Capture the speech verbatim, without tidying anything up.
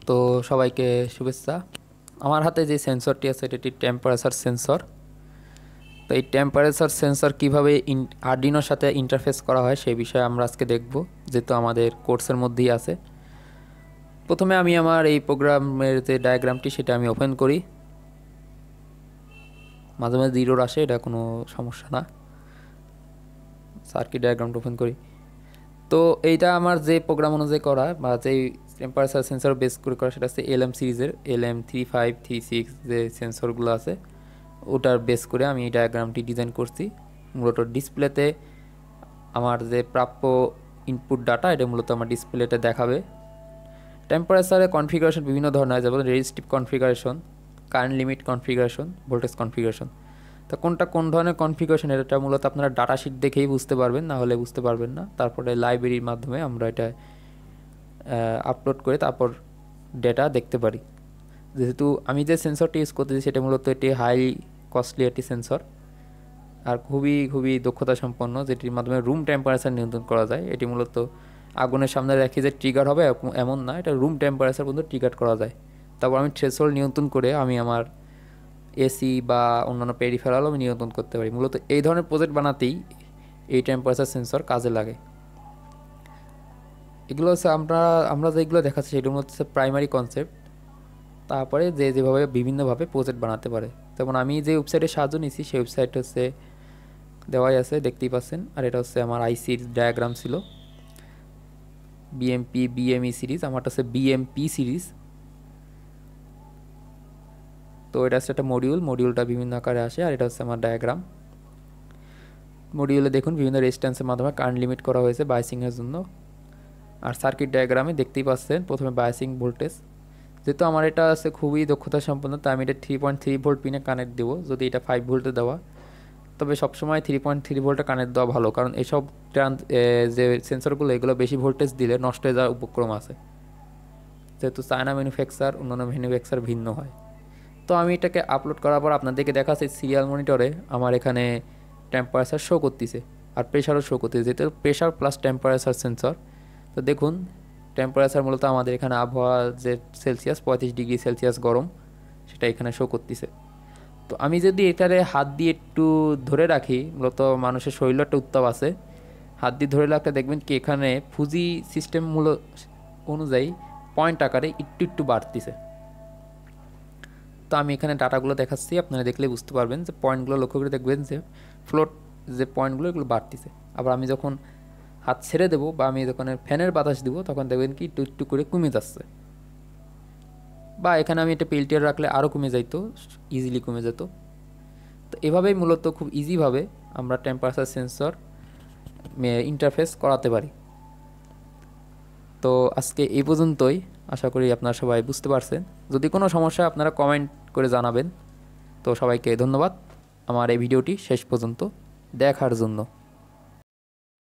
তো সবাইকে শুভেচ্ছা। আমার হাতে যে সেন্সরটি আছে এটি একটি টেম্পারেচার সেন্সর। তো এই টেম্পারেচার সেন্সর কীভাবে ইন আরডিনোর সাথে ইন্টারফেস করা হয় সেই বিষয়ে আমরা আজকে দেখব, যেহেতু আমাদের কোর্সের মধ্যেই আছে। প্রথমে আমি আমার এই প্রোগ্রামের যে ডায়াগ্রামটি সেটা আমি ওপেন করি। মাঝে মাঝে জিরোর আসে, এটা কোনো সমস্যা না। সার্কিট ডায়াগ্রামটা ওপেন করি। তো এইটা আমার যে প্রোগ্রাম অনুযায়ী করা বা যেই টেম্পারেচার সেন্সর বেস করে করা সেটা হচ্ছে এল এম সিরিজের L M three five three six যে সেন্সরগুলো আছে ওটার বেস করে আমি এই ডায়াগ্রামটি ডিজাইন করছি। মূলত ডিসপ্লেতে আমার যে প্রাপ্য ইনপুট ডাটা এটা মূলত আমার ডিসপ্লেতে দেখাবে। টেম্পারেচারের কনফিগারেশন বিভিন্ন ধরনের হয়, যেমন resistive configuration, current limit configuration, voltage configuration. তো কোনটা কোন ধরনের কনফিগারেশন এটা মূলত আপনারা ডাটা শিট দেখেই বুঝতে পারবেন, না হলে বুঝতে পারবেন না। তারপরে লাইব্রেরির মাধ্যমে আমরা এটা আপলোড করে তারপর ডেটা দেখতে পারি। যেহেতু আমি যে সেন্সরটি ইউজ করতেছি সেটা মূলত এটি হাই কস্টলি একটি সেন্সর আর খুবই খুবই দক্ষতা সম্পন্ন, যেটির মাধ্যমে রুম টেম্পারেচার নিয়ন্ত্রণ করা যায়। এটি মূলত আগুনের সামনে রেখে যে ট্রিগার হবে এমন না, এটা রুম টেম্পারেচার পর্যন্ত ট্রিগার করা যায়। তারপর আমি থ্রেশহোল্ড নিয়ন্ত্রণ করে আমি আমার এসি বা অন্যান্য পেরিফেরাল আমি নিয়ন্ত্রণ করতে পারি। মূলত এই ধরনের প্রজেক্ট বানাতেই এই টেম্পারেচার সেন্সর কাজে লাগে। এগুলো হচ্ছে আমরা আমরা যেগুলো দেখাচ্ছি সেগুলো হচ্ছে প্রাইমারি কনসেপ্ট। তারপরে যে যেভাবে বিভিন্নভাবে প্রজেক্ট বানাতে পারে, যেমন আমি যে ওয়েবসাইটের সাহায্য নিয়েছি সেই ওয়েবসাইট হচ্ছে দেওয়াই আছে, দেখতেই পাচ্ছেন। আর এটা হচ্ছে আমার আইসির ডায়াগ্রাম ছিল, বিএমপি বিএমই সিরিজ, আমারটা হচ্ছে বিএমপি সিরিজ। তো এটা হচ্ছে একটা মডিউল, মডিউলটা বিভিন্ন আকারে আসে। আর এটা হচ্ছে আমার ডায়াগ্রাম। মডিউলে দেখুন বিভিন্ন রেজিস্ট্যান্সের মাধ্যমে কারেন্ট লিমিট করা হয়েছে বায়াসিংয়ের জন্য। আর সার্কিট ডায়াগ্রামে দেখতেই পাচ্ছেন প্রথমে বায়াসিং ভোল্টেজ। যেহেতু আমার এটা আছে খুবই দক্ষতা সম্পন্ন, তাই আমি এটা থ্রি পয়েন্ট থ্রি ভোল্ট পিনে কানেক্ট দেবো। যদি এটা ফাইভ ভোল্টে দেওয়া, তবে সবসময় থ্রি পয়েন্ট থ্রি ভোল্টে কানেক্ট দেওয়া ভালো, কারণ এসব যে সেন্সরগুলো এগুলো বেশি ভোল্টেজ দিলে নষ্ট হয়ে যাওয়ার উপক্রম আছে, যেহেতু চায়না ম্যানুফ্যাকচার অন্যান্য ম্যানুফ্যাকচার ভিন্ন হয়। তো আমি এটাকে আপলোড করার পর আপনাদেরকে দেখাচ্ছি সিরিয়াল মনিটরে আমার এখানে টেম্পারেচার শো করতেছে আর প্রেশারও শো করতেছে, যেহেতু প্রেশার প্লাস টেম্পারেচার সেন্সর। তো দেখুন টেম্পারেচার মূলত আমাদের এখানে আবহাওয়া যে সেলসিয়াস পঁয়ত্রিশ ডিগ্রি সেলসিয়াস গরম, সেটা এখানে শো করতেছে। তো আমি যদি এটারে হাত দিয়ে একটু ধরে রাখি, মূলত মানুষের শরীরে একটা উত্তাপ আছে, হাত দিয়ে ধরে রাখলে দেখবেন কি এখানে ফুজি সিস্টেম মূল অনুযায়ী পয়েন্ট আকারে একটু একটু বাড়তিছে। তো আমি এখানে ডাটাগুলো দেখাচ্ছি, আপনারা দেখলে বুঝতে পারবেন যে পয়েন্টগুলো লক্ষ্য করে দেখবেন যে ফ্লোট যে পয়েন্টগুলো এগুলো বাড়তিছে। আবার আমি যখন হাত ছেড়ে দেবো বা আমি যখন ফ্যানের বাতাস দিব তখন দেখবেন কি একটু একটু করে কমে যাচ্ছে। বা এখানে আমি এটা পেল্টিয়ার রাখলে আরও কমে যাইতো, ইজিলি কমে যেত। তো এভাবেই মূলত খুব ইজিভাবে আমরা টেম্পারেচার সেন্সর ইন্টারফেস করাতে পারি। তো আজকে এই পর্যন্তই, আশা করি আপনারা সবাই বুঝতে পারছেন। যদি কোনো সমস্যা আপনারা কমেন্ট করে জানাবেন। তো সবাইকে ধন্যবাদ আমার এই ভিডিওটি শেষ পর্যন্ত দেখার জন্য।